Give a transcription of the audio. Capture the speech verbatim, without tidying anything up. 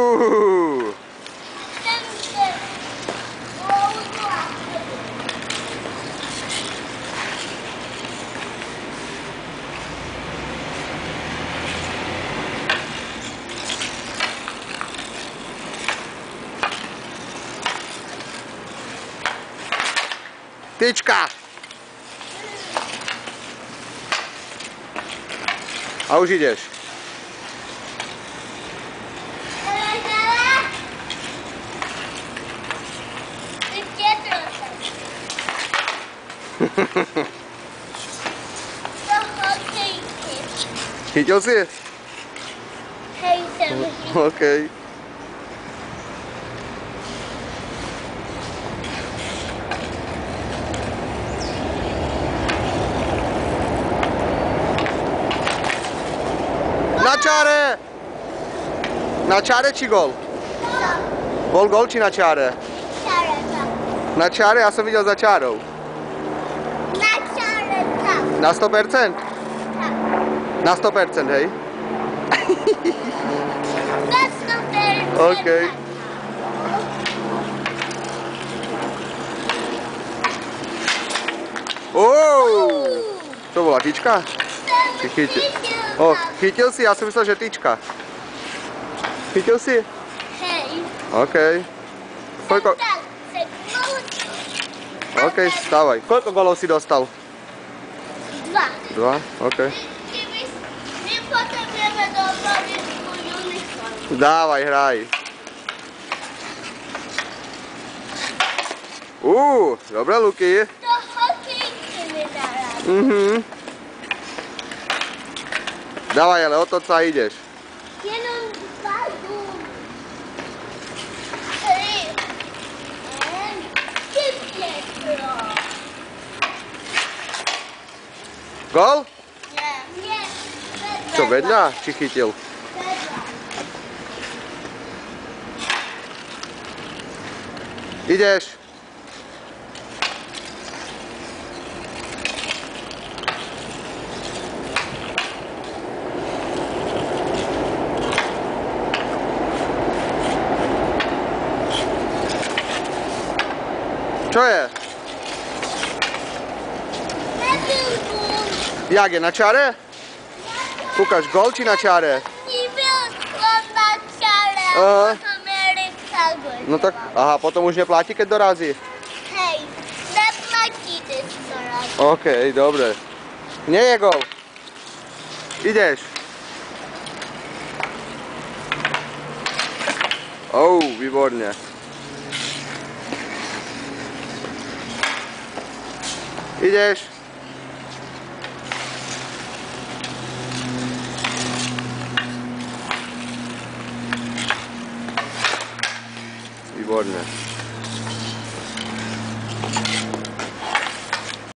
Uuu. Tyčka! A už ideš. Chytil si? Hej, jsem chytil. OK. Na čáre! Na čáre či gol? Bol gol či na čáre? Čáre, tak. Na čáre? Ja som videl za čárou. Na čáre, tak. Na sto percent? Tak. Na sto percent, hej? Na sto percent. OK. Uuu! To bola tyčka? Či chytil? O, chytil si? Ja som myslel, že tyčka. Chytil si? Hej. OK. Koľko? Tak, seknul. OK, stávaj. Koľko golov si dostal? Dva. Dva? OK. My potrebujeme dopraviť svoj uniform. Dávaj, hraj. Uuu, dobre, Luky. To hokejky mi zarábať. Mhm. Dávaj, ale otoč sa ideš. Jenom vzadu. Tri. En. Typětro. Gol? Nie. Nie. Čo, vedľa? Či chytil? Vedľa. Ideš. Čo je? Nebyl gól. Jak je, na čáre? Ukáž, gol či na čáre? Nebyl gól na čáre. Aha. Potom Erika gól. No tak, aha, potom už neplatí, keď dorazí? Hej, neplatí to raz. OK, dobre. Nie je gol. Ideš. Ou, výborne. Ideš. Výborne.